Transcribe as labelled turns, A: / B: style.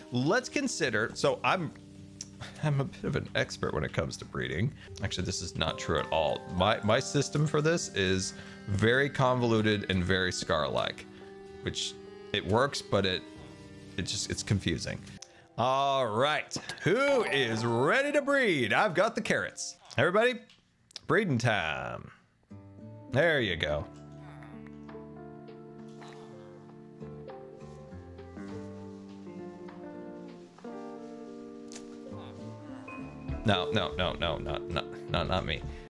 A: let's consider, so I'm a bit of an expert when it comes to breeding. Actually, this is not true at all. My system for this is very convoluted and very Scar-like, which it works, but it's confusing. All right, who is ready to breed? I've got the carrots. Everybody, breeding time. There you go. No, not me.